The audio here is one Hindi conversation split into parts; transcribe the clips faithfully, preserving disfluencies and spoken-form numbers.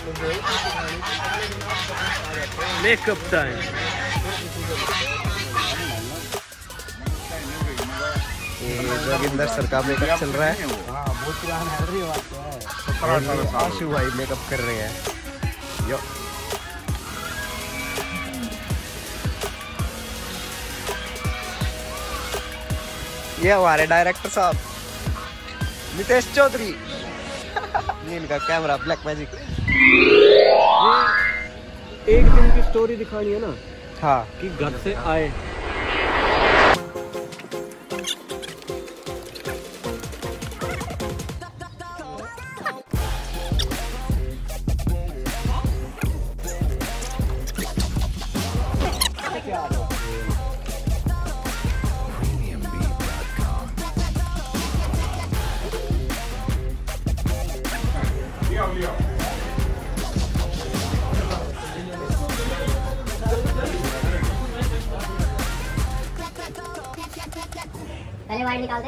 Makeup time. जोगिंदर सर का मेकअप चल रहा है। बहुत पुराना है। आशु भाई मेकअप कर रहे हैं। यो ये हमारे डायरेक्टर साहब नितेश चौधरी। ये इनका कैमरा ब्लैक मैजिक। एक दिन की स्टोरी दिखानी है ना। हाँ कि घर से आए पहले वाइड निकाल दे।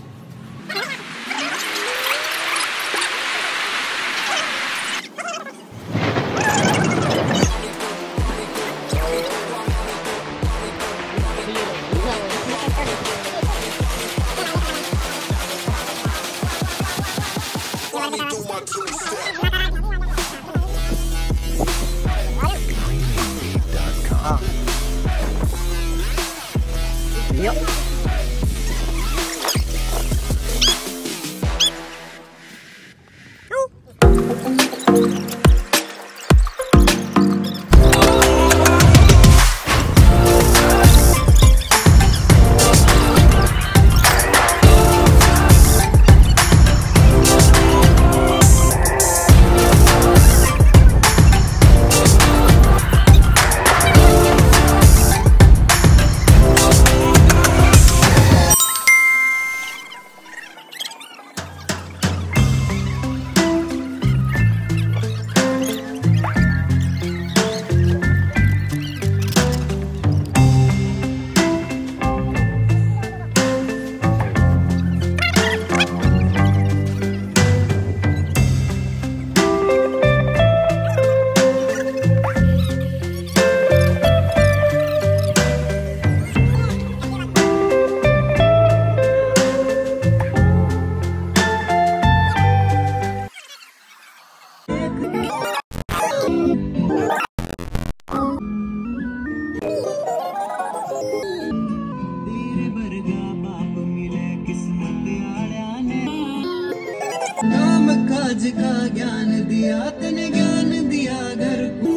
आज का ज्ञान दिया तने ज्ञान दिया घर को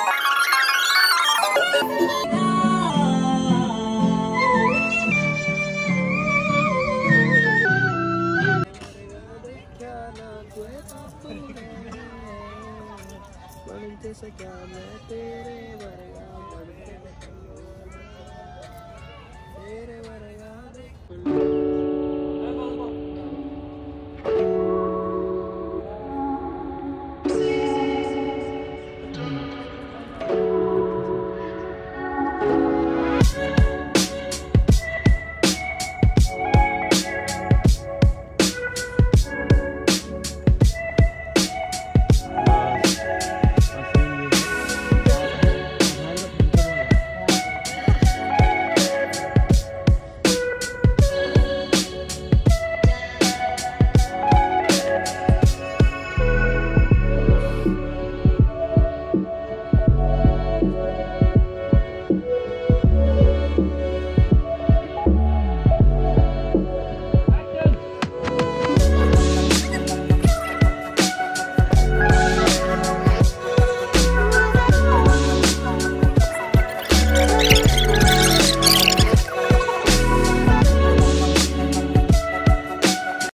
क्या मैं तेरे वर्गा तेरे वर्गा